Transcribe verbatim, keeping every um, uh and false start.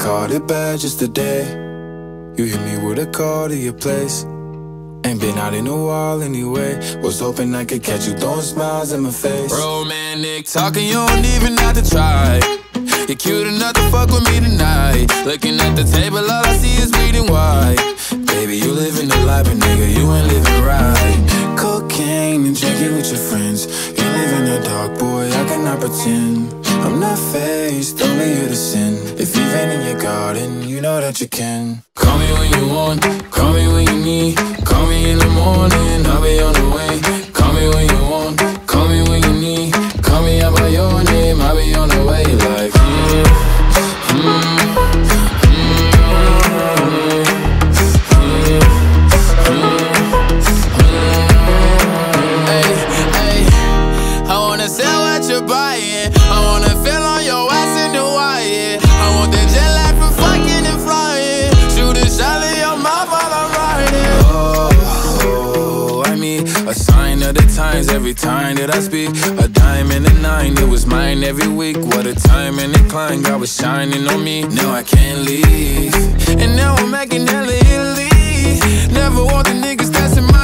caught it bad just today. You hit me with a call to your place. Ain't been out in a while anyway. Was hoping I could catch you throwing smiles in my face. Romantic talking, you don't even have to try. You're cute enough to fuck with me tonight. Looking at the table, all I see is bleeding white. Baby, you living the life, but nigga, you ain't living right. Cocaine and drinking with your friends. You live in the dark, boy, I cannot pretend. I'm not faced, only you to sin. If you've been in your garden, you know that you can. Call me when you want, call me when you need. Call me in the morning, I'll be on the way. Call me when you want, call me when you need. Call me out by your name, I'll be on the way. Like, mm, mm, sell what you're buying. I wanna feel on your ass in Hawaii. I want that jet lag from fucking and flying. Shoot a shot in your mouth while I'm riding. Oh, I mean, a sign of the times every time that I speak. A dime and a nine, it was mine every week. What a time and a climb, God was shining on me. Now I can't leave, and now I'm making hella Italy. Never want the niggas that's in my